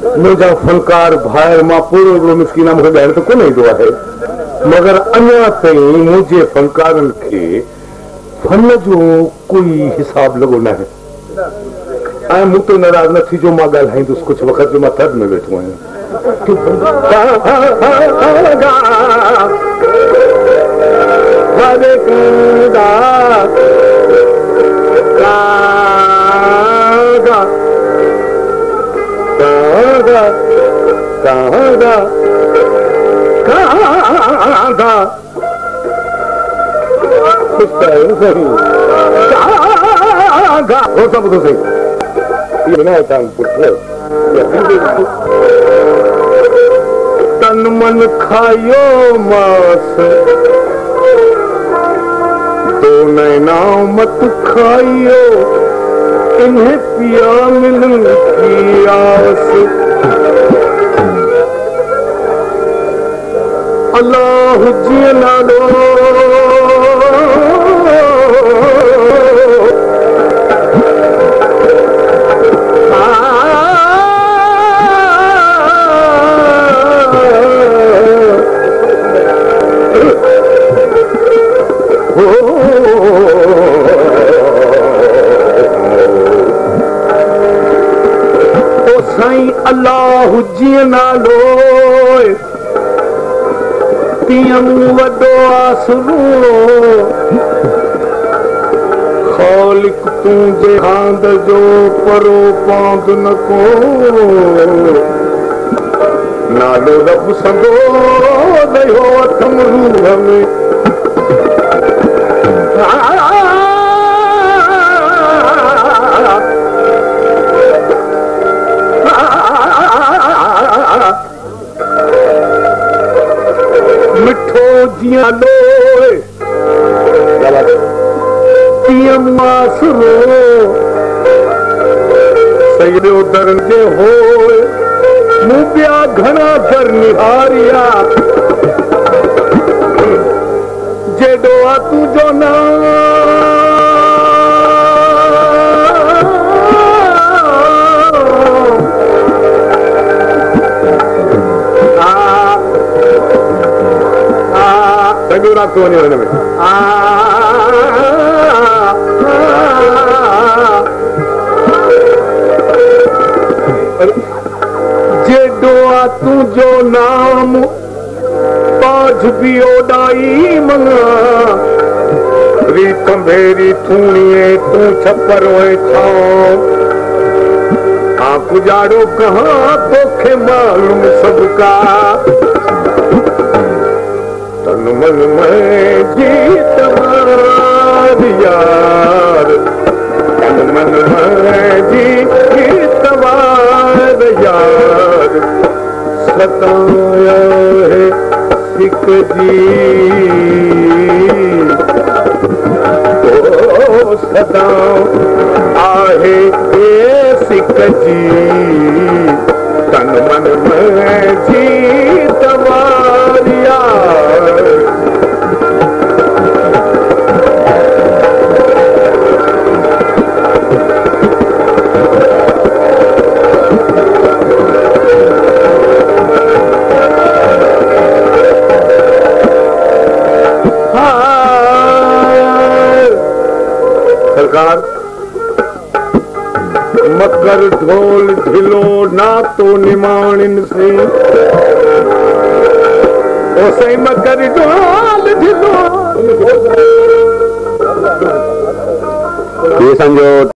मुझा फनकार भाई मां पूरो हिकिड़ो मिसकीन मूंखे ॻाइण त कोन ईंदो आहे, मगर अञा ताईं मुंहिंजे फनकारनि खे फन जो कोई हिसाब लॻो न आहे। ऐं मूं तो नाराज़ न थी जो मां ॻाल्हाईंदुसि कुझु वक़्त जो मां थधि में वेठो आहियां। तन मन खायो मास तो नैना मत खाइयो, इन्हें पिया मिलन की आस। अल्लाह जी नालो साईं अल्लाह जी नालो तीअं वॾो आसरो ख़ालिक तूं जहांद जो परो पांद न को नालो रब संदो दयो अथम रूह में। मिठो जियां लोए तीअं मासरो सॼो दरन जे होए मूं ॿिया घणा दर निहारिया जेॾो आहे तुंहिंजो नाम रात वञो हिन में जेॾो आहे तुंहिंजो नाम पाझ बि ओॾाई मङा रीत भेरी थूणीअ तूं छपर छां हा पुॼाड़ो कहां तोखे मालूम सभु का तन मन में जीत वार यार तन मन में जीत वार यार सताया है सिक जी तो सदा आहे ये सिक जी तन मन में जीत वार यार। सरकार मकर ढोल ढिलो ना तो निमाणिन से ओ सही मकर ढोल ढिलो ये समझो।